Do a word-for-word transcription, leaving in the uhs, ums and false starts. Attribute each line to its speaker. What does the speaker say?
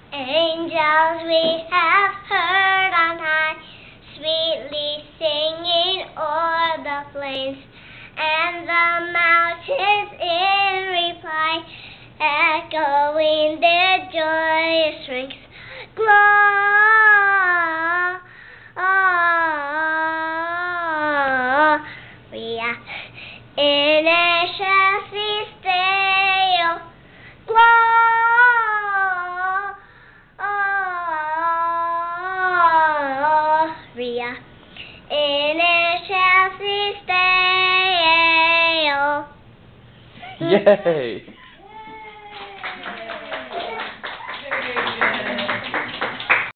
Speaker 1: Angels we have heard on high, sweetly singing o'er the plains, and the mountains in reply, echoing their joyous strength. Gloria in excelsis Deo, Gloria in excelsis Deo.
Speaker 2: Yay!